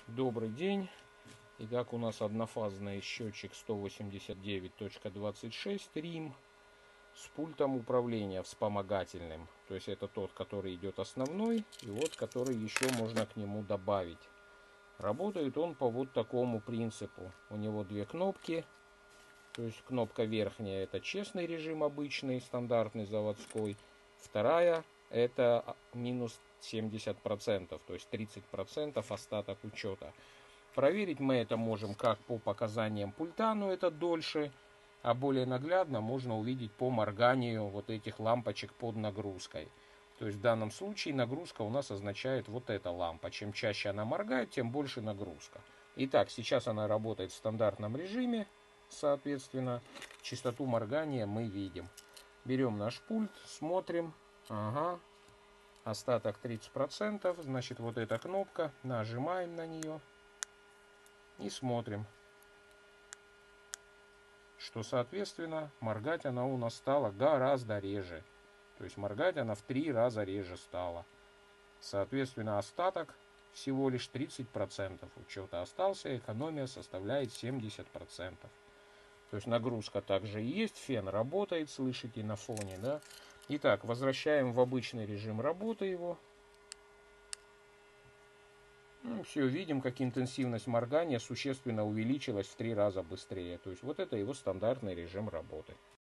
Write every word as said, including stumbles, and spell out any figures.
Добрый день. Итак, у нас однофазный счетчик сто восемьдесят девять точка двадцать шесть рим с пультом управления вспомогательным. То есть это тот, который идет основной, и вот который еще можно к нему добавить. Работает он по вот такому принципу. У него две кнопки. То есть кнопка верхняя — это честный режим обычный, стандартный, заводской. Вторая — это минус семьдесят процентов, то есть тридцать процентов остаток учета. Проверить мы это можем как по показаниям пульта, но это дольше, а более наглядно можно увидеть по морганию вот этих лампочек под нагрузкой. То есть в данном случае нагрузка у нас означает вот эта лампа. Чем чаще она моргает, тем больше нагрузка. Итак, сейчас она работает в стандартном режиме, соответственно, частоту моргания мы видим. Берем наш пульт, смотрим. Ага, остаток тридцать процентов, значит вот эта кнопка, нажимаем на нее и смотрим, что соответственно моргать она у нас стала гораздо реже. То есть моргать она в три раза реже стала. Соответственно, остаток всего лишь тридцать процентов учета остался, экономия составляет семьдесят процентов. То есть нагрузка также и есть, фен работает, слышите на фоне, да? Итак, возвращаем в обычный режим работы его. Ну, все, видим, как интенсивность моргания существенно увеличилась в три раза быстрее. То есть вот это его стандартный режим работы.